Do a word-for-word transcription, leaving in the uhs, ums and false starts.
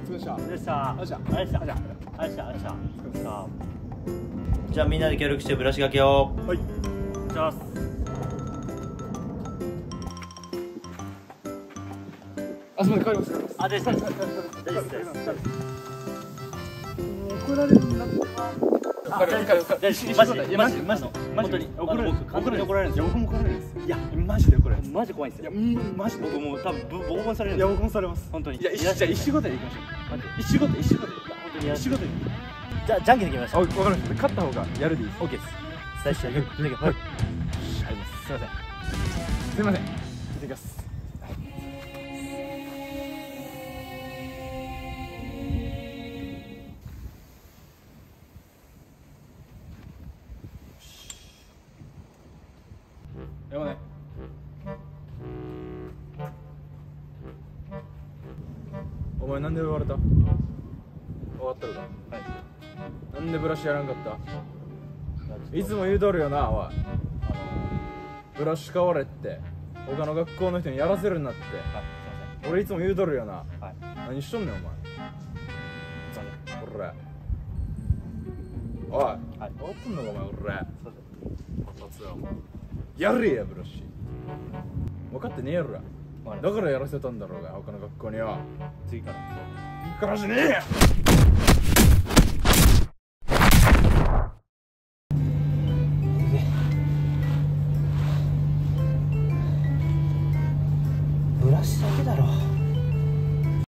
疲れ様でした。 でしたありがとうございました。 ありがとうございましたありがとうございましたありがとうございました。 じゃあみんなで協力してブラシ掛けを。 はい。 じゃああ、すみません、帰ります。 あ、大丈夫です大丈夫です怒られるんだって。 あ、大丈夫ですマジでマジでマジで本当に怒られる怒られる。 怒られるんですよ。 僕も怒られるんです。 いやマジで怒られる。 マジ怖いんですいや、 よ。 うん、マジで。 僕もう多分ボコボコにされるんいや、 ですよ。 僕もされます。 本当に。 いや、一じゃ一仕事で行きましょう。 マジで一仕事、一仕事で。 本当にや一仕事で。 じゃあじゃんけんできました。 あ、わかりました。勝った方がやるでいいです。 オッケーです。最初はグー、じゃんけん、はい。あります。すみません。 すみません。行ってきます。やばね。お前なんで呼ばれた？分かったのか。 はい。 なんでブラシやらんかった？いつも言うとるよな、おい。 あのブラシ買われって他の学校の人にやらせるなって。 はい、す俺いつも言うとるよな。 みません。はい。 何しとんねんお前。 すみません。 これおい、 はい。 終わっとんのかお前。これすみません。 立つよお前。やれやブラシ。分かってねえやろ。だからやらせたんだろうが他の学校には。 次から。 いいからじゃねえや。